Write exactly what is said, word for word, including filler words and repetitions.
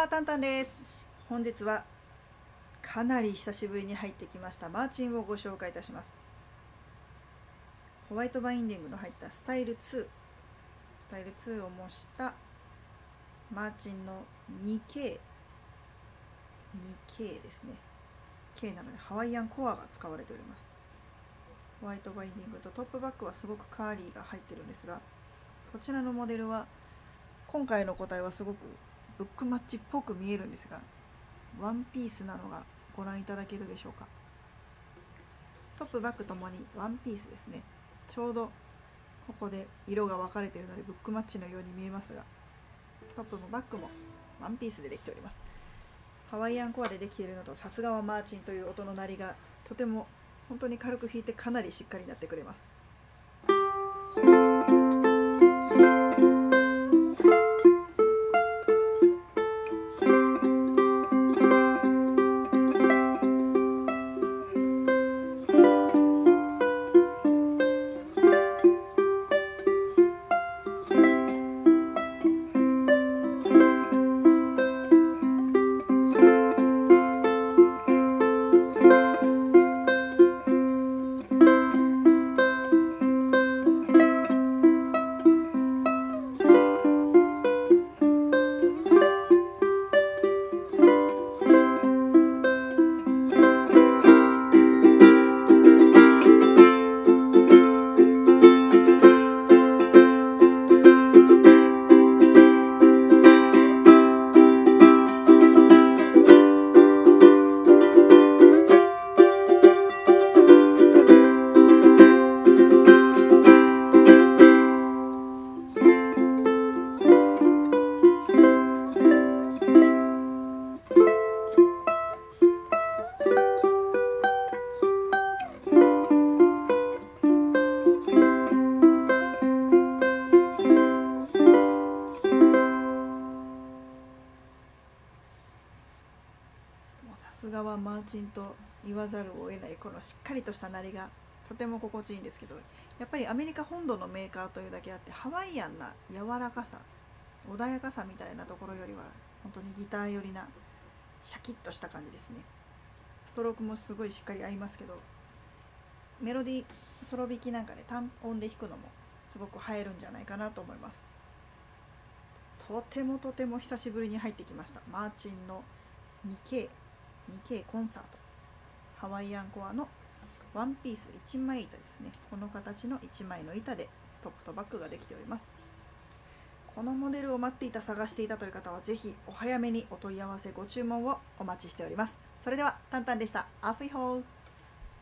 は、タンタンです。本日はかなり久しぶりに入ってきましたマーチンをご紹介いたします。ホワイトバインディングの入ったスタイルツー、スタイルツーを模したマーチンの にケー、にケー ですね。K なのでハワイアンコアが使われております。ホワイトバインディングとトップバックはすごくカーリーが入ってるんですが、こちらのモデルは今回の個体はすごくブックマッチっぽく見えるんですが、ワンピースなのがご覧いただけるでしょうか。トップバックともにワンピースですね。ちょうどここで色が分かれているのでブックマッチのように見えますが、トップもバックもワンピースでできております。ハワイアンコアでできているのと、さすがはマーチンという音の鳴りがとても本当に軽く弾いてかなりしっかり鳴ってくれます。さすがはマーチンと言わざるを得ない、このしっかりとした鳴りがとても心地いいんですけど、やっぱりアメリカ本土のメーカーというだけあって、ハワイアンな柔らかさ、穏やかさみたいなところよりは本当にギター寄りなシャキッとした感じですね。ストロークもすごいしっかり合いますけど、メロディーソロ弾きなんかで単音で弾くのもすごく映えるんじゃないかなと思います。とてもとても久しぶりに入ってきましたマーチンの にケー、にケー コンサート、ハワイアンコアのワンピースいちまい板ですね。この形のいちまいの板でトップとバックができております。このモデルを待っていた、探していたという方はぜひお早めにお問い合わせご注文をお待ちしております。それではタンタンでした。アフイホー。